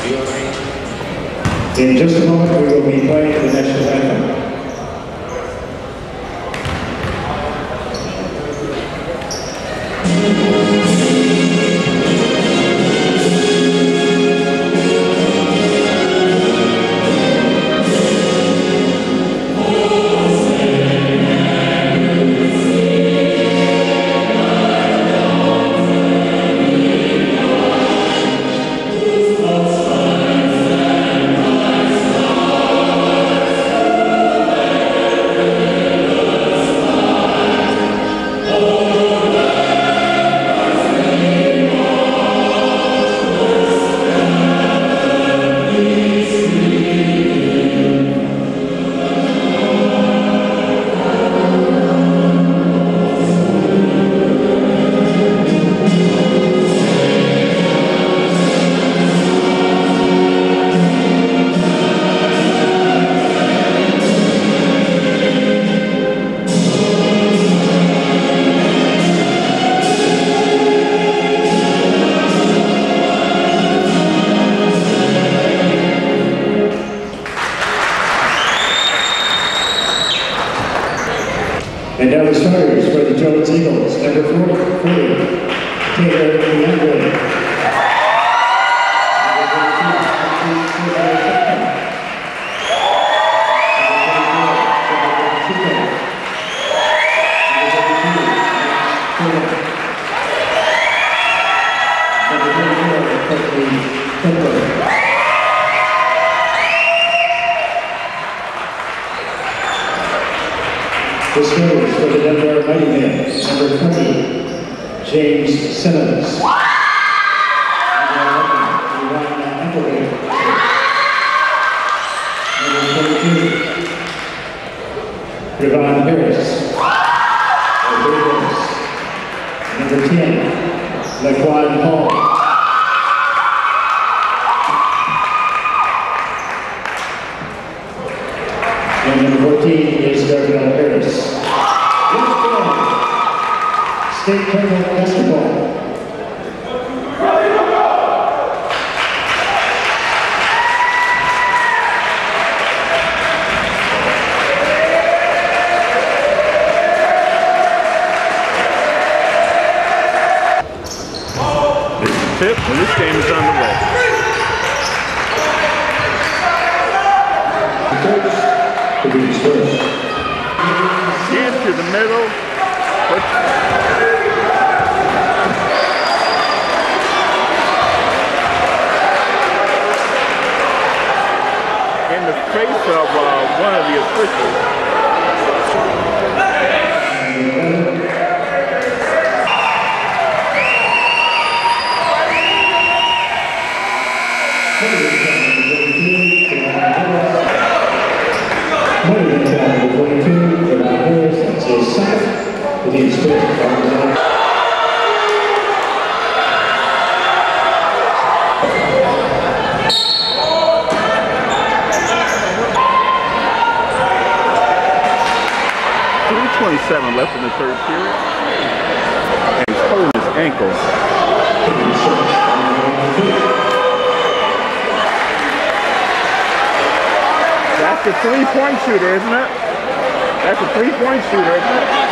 In just a moment, we will be playing the national anthem. And now the starters for the Jones Eagles, number 40, Taylor Youngwood. The starters for the Denver Mighty Men, number 20, James Simmons. Number 22, Ravon Harris. Number 10, Laquan Hall. And number 14 is Darnell Harris. State tournament basketball. This is the tip, and this game is underway. Into the middle. In the face of one of the officials. .27 left in the third period. And he's holding his ankles. That's a three-point shooter, isn't it? That's a three-point shooter, isn't it?